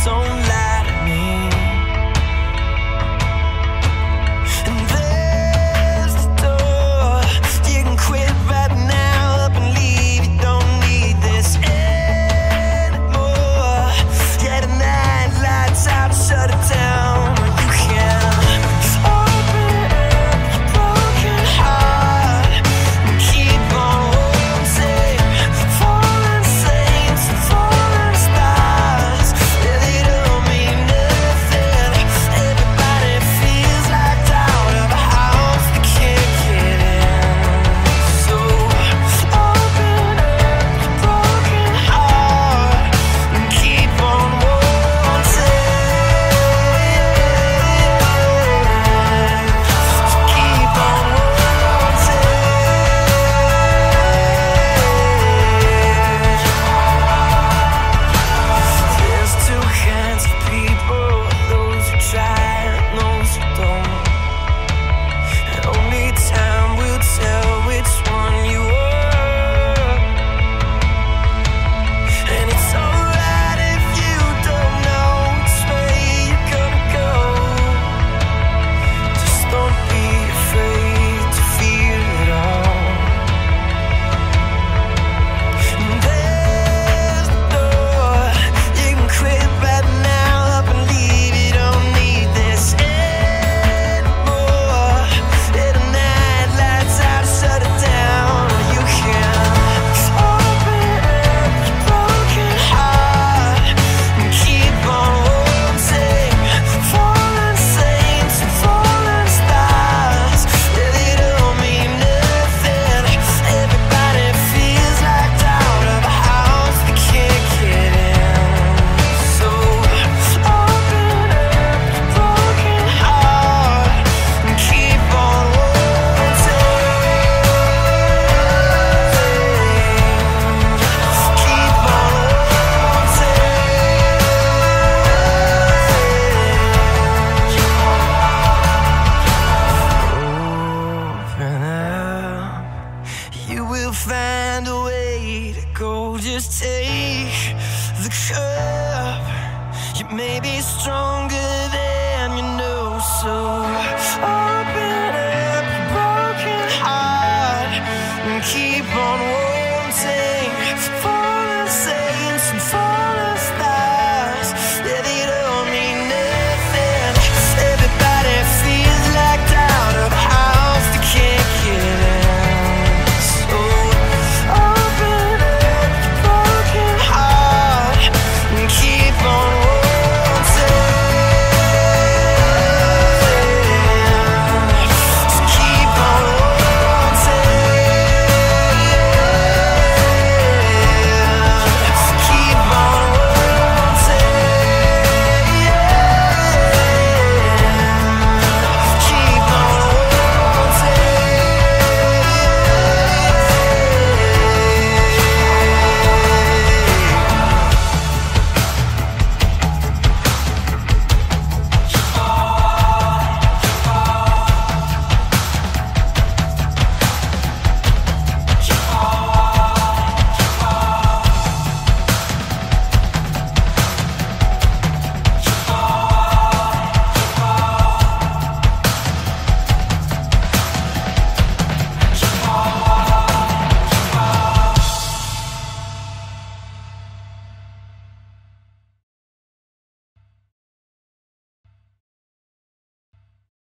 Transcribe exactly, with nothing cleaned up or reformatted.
don't lie to me. And there's the door. You can quit right now, up and leave. You don't need this anymore. Yeah, the night lights out, shut it down. You can open up your broken heart and keep on wanting. Fallen saints and fallen stars, yeah, they don't mean nothing. Everybody feels locked out of a house they can't get in. So open up your broken heart and keep on wanting. Keep on wanting. There's two kinds of people, those who try and those who don't. And only time will tell which one you are. And it's alright if you don't know which way you're gonna go. Just don't be afraid to feel it all. And there's the door. You can quit right now, up and leave. You don't need this anymore. Yeah, the night lights out, shut it down. You can open up your broken heart and keep on wanting. Fallen saints and fallen stars, yeah, they don't mean nothing. Everybody feels locked out of a house they can't get in. So open up your broken heart and keep on wanting. Keep on wanting. Open up. You will find a way to go. Just take the cup. You may be stronger than you know. So